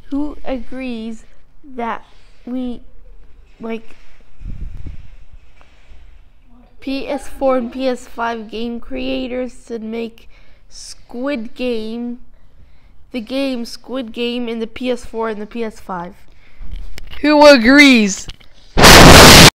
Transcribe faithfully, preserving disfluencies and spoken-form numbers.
Who agrees that we, like, P S four and P S five game creators should make Squid Game, the game Squid Game in the P S four and the P S five? Who agrees?